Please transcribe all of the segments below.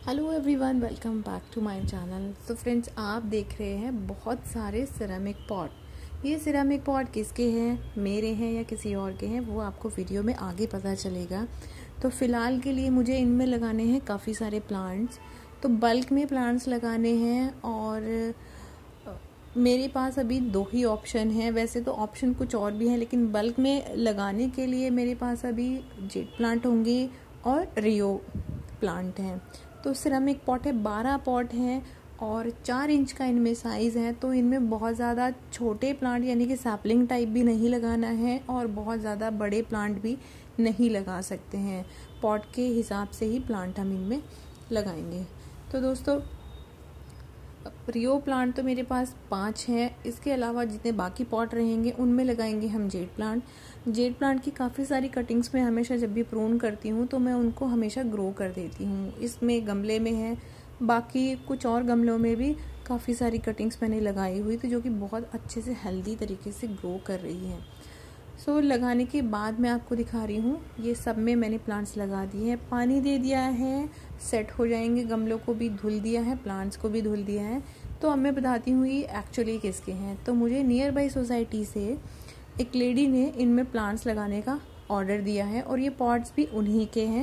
Hello everyone, welcome back to my channel. तो friends, आप देख रहे हैं बहुत सारे सिरेमिक पॉट। ये सिरेमिक पॉट किसके हैं, मेरे हैं या किसी और के हैं, वो आपको वीडियो में आगे पता चलेगा। तो फ़िलहाल के लिए मुझे इनमें लगाने हैं काफ़ी सारे प्लांट्स। तो बल्क में प्लांट्स लगाने हैं और मेरे पास अभी दो ही ऑप्शन हैं। वैसे तो ऑप्शन कुछ और भी हैं, लेकिन बल्क में लगाने के लिए मेरे पास अभी जेट प्लांट होंगे और रियो प्लांट हैं। तो सिरेमिक पॉट है, 12 पॉट हैं और 4 इंच का इनमें साइज़ है। तो इनमें बहुत ज़्यादा छोटे प्लांट यानी कि सैपलिंग टाइप भी नहीं लगाना है और बहुत ज़्यादा बड़े प्लांट भी नहीं लगा सकते हैं। पॉट के हिसाब से ही प्लांट हम इनमें लगाएंगे। तो दोस्तों, रियो प्लांट तो मेरे पास 5 हैं। इसके अलावा जितने बाकी पॉट रहेंगे उनमें लगाएंगे हम जेट प्लांट। जेट प्लांट की काफ़ी सारी कटिंग्स में हमेशा जब भी प्रून करती हूँ तो मैं उनको हमेशा ग्रो कर देती हूँ। इसमें गमले में है, बाकी कुछ और गमलों में भी काफ़ी सारी कटिंग्स मैंने लगाई हुई थी जो कि बहुत अच्छे से हेल्दी तरीके से ग्रो कर रही हैं। सो लगाने के बाद मैं आपको दिखा रही हूँ, ये सब में मैंने प्लांट्स लगा दिए हैं, पानी दे दिया है, सेट हो जाएंगे। गमलों को भी धुल दिया है, प्लांट्स को भी धुल दिया है। तो अब मैं बताती हूँ ये एक्चुअली किसके हैं। तो मुझे नियर बाई सोसाइटी से एक लेडी ने इनमें प्लांट्स लगाने का ऑर्डर दिया है और ये पॉट्स भी उन्हीं के हैं।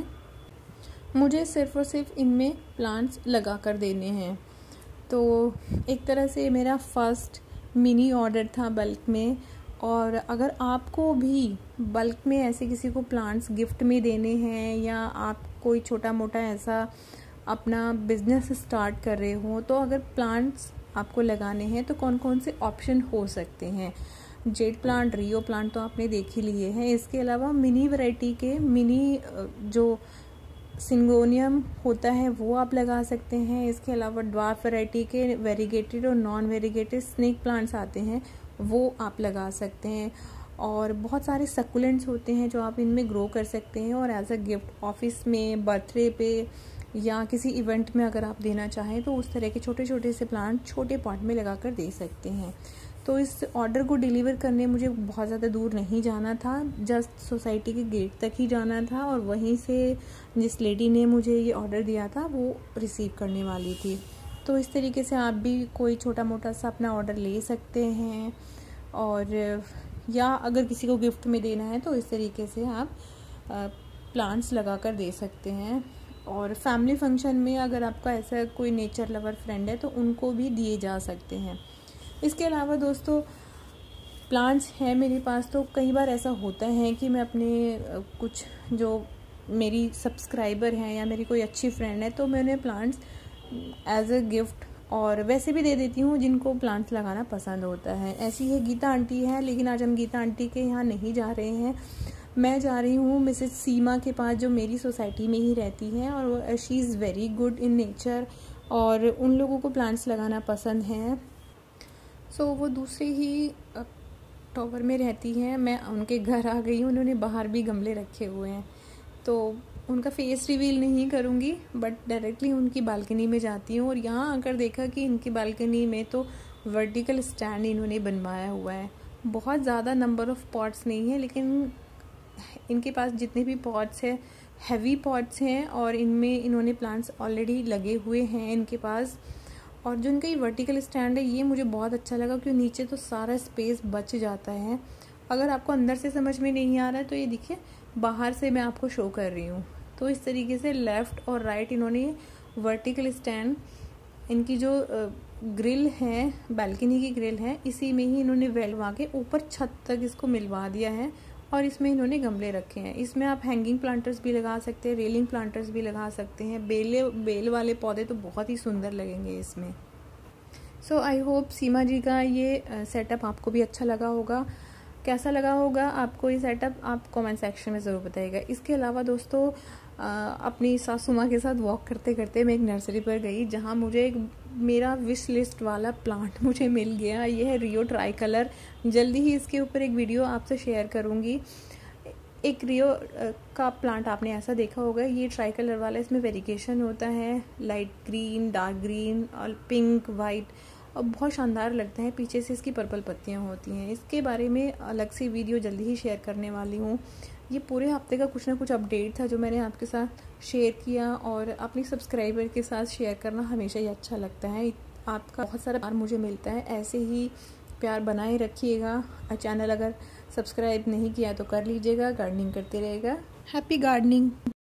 मुझे सिर्फ और सिर्फ इनमें प्लांट्स लगा कर देने हैं। तो एक तरह से मेरा फर्स्ट मिनी ऑर्डर था बल्क में। और अगर आपको भी बल्क में ऐसे किसी को प्लांट्स गिफ्ट में देने हैं या आप कोई छोटा मोटा ऐसा अपना बिजनेस स्टार्ट कर रहे हो, तो अगर प्लांट्स आपको लगाने हैं तो कौन कौन से ऑप्शन हो सकते हैं। जेट प्लांट, रियो प्लांट तो आपने देख ही लिए हैं। इसके अलावा मिनी वैरायटी के मिनी जो सिंगोनियम होता है वो आप लगा सकते हैं। इसके अलावा ड्वार्फ वैरायटी के वेरीगेटेड और नॉन वेरीगेटेड स्नेक प्लांट्स आते हैं, वो आप लगा सकते हैं। और बहुत सारे सकुलेंट्स होते हैं जो आप इनमें ग्रो कर सकते हैं और एज अ गिफ्ट ऑफिस में, बर्थडे पे या किसी इवेंट में अगर आप देना चाहें तो उस तरह के छोटे छोटे से प्लांट छोटे पॉट में लगा कर दे सकते हैं। तो इस ऑर्डर को डिलीवर करने मुझे बहुत ज़्यादा दूर नहीं जाना था, जस्ट सोसाइटी के गेट तक ही जाना था और वहीं से जिस लेडी ने मुझे ये ऑर्डर दिया था वो रिसीव करने वाली थी। तो इस तरीके से आप भी कोई छोटा मोटा सा अपना ऑर्डर ले सकते हैं और या अगर किसी को गिफ्ट में देना है तो इस तरीके से आप प्लांट्स लगा कर दे सकते हैं। और फैमिली फंक्शन में अगर आपका ऐसा कोई नेचर लवर फ्रेंड है तो उनको भी दिए जा सकते हैं। इसके अलावा दोस्तों, प्लांट्स हैं मेरे पास तो कई बार ऐसा होता है कि मैं अपने कुछ जो मेरी सब्सक्राइबर हैं या मेरी कोई अच्छी फ्रेंड है तो मैं उन्हें प्लांट्स एज अ गिफ्ट और वैसे भी दे देती हूँ जिनको प्लांट्स लगाना पसंद होता है। ऐसी है गीता आंटी है, लेकिन आज हम गीता आंटी के यहाँ नहीं जा रहे हैं। मैं जा रही हूँ मिसेस सीमा के पास जो मेरी सोसाइटी में ही रहती हैं और she is very good in nature और उन लोगों को प्लांट्स लगाना पसंद है। सो वो दूसरे ही टॉवर में रहती हैं। मैं उनके घर आ गई हूँ, उन्होंने बाहर भी गमले रखे हुए हैं। तो उनका फेस रिवील नहीं करूँगी, बट डायरेक्टली उनकी बालकनी में जाती हूँ और यहाँ आकर देखा कि इनकी बालकनी में तो वर्टिकल स्टैंड इन्होंने बनवाया हुआ है। बहुत ज़्यादा नंबर ऑफ़ पॉट्स नहीं है, लेकिन इनके पास जितने भी पॉट्स हैं हैवी पॉट्स हैं और इनमें इन्होंने प्लांट्स ऑलरेडी लगे हुए हैं इनके पास। और जो इनका ये वर्टिकल स्टैंड है ये मुझे बहुत अच्छा लगा क्योंकि नीचे तो सारा स्पेस बच जाता है। अगर आपको अंदर से समझ में नहीं आ रहा है तो ये देखिए, बाहर से मैं आपको शो कर रही हूँ। तो इस तरीके से लेफ़्ट और राइट इन्होंने वर्टिकल स्टैंड, इनकी जो ग्रिल है, बालकनी की ग्रिल है, इसी में ही इन्होंने वेलवा के ऊपर छत तक इसको मिलवा दिया है और इसमें इन्होंने गमले रखे हैं। इसमें आप हैंगिंग प्लांटर्स भी लगा सकते हैं, रेलिंग प्लांटर्स भी लगा सकते हैं। बेल वाले पौधे तो बहुत ही सुंदर लगेंगे इसमें। सो आई होप सीमा जी का ये सेटअप आपको भी अच्छा लगा होगा। कैसा लगा होगा आपको ये सेटअप, आप कमेंट सेक्शन में ज़रूर बताइएगा। इसके अलावा दोस्तों, अपनी सासू माँ के साथ वॉक करते करते मैं एक नर्सरी पर गई जहाँ मुझे एक मेरा विश लिस्ट वाला प्लांट मुझे मिल गया। ये है रियो ट्राई कलर। जल्दी ही इसके ऊपर एक वीडियो आपसे शेयर करूँगी। एक रियो का प्लांट आपने ऐसा देखा होगा, ये ट्राई कलर वाला, इसमें वेरिएशन होता है, लाइट ग्रीन, डार्क ग्रीन और पिंक, वाइट, और बहुत शानदार लगता है। पीछे से इसकी पर्पल पत्तियाँ होती हैं। इसके बारे में अलग से वीडियो जल्दी ही शेयर करने वाली हूँ। ये पूरे हफ्ते का कुछ ना कुछ अपडेट था जो मैंने आपके साथ शेयर किया, और अपने सब्सक्राइबर के साथ शेयर करना हमेशा ही अच्छा लगता है। आपका बहुत सारा प्यार मुझे मिलता है, ऐसे ही प्यार बनाए रखिएगा। चैनल अगर सब्सक्राइब नहीं किया तो कर लीजिएगा। गार्डनिंग करते रहेगा। Happy gardening.